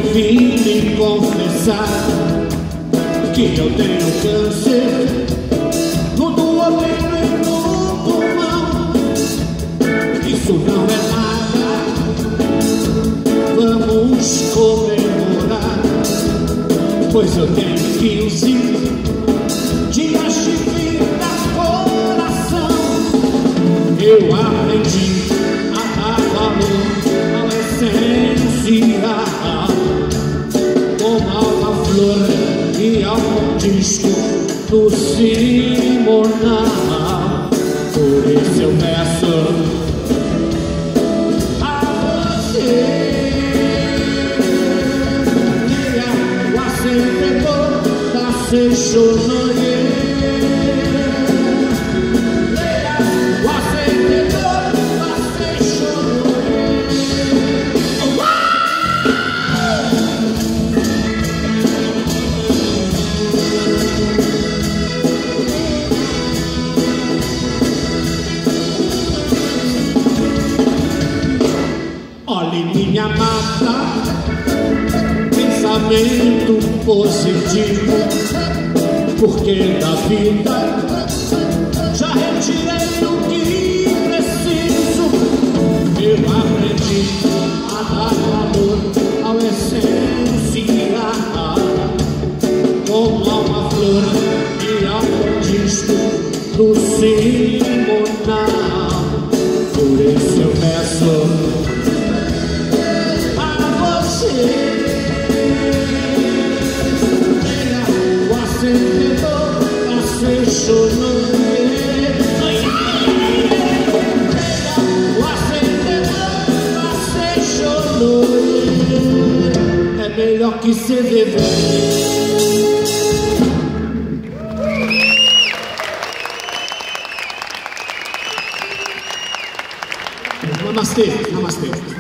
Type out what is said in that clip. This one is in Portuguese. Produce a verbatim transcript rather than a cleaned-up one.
vim lhe confessar que eu tenho câncer no duodeno e no pulmão. Isso não é nada, vamos comemorar, pois eu tenho quinze dias de vida, coração. Eu aprendi a dar valor à essência, como uma flor e ao disco do cimonal. Por isso eu peço a você, leia o acendedor da Seixonoye. Olhe minha mata, pensamento positivo, porque da vida já retirei o que preciso. Eu aprendi a dar valor ao essencial, como a uma flor e ao disco do cimonal. Por isso eu peço o acendedor da Seixonoye. O acendedor da Seixonoye é melhor que C D V. Namastê, namastê.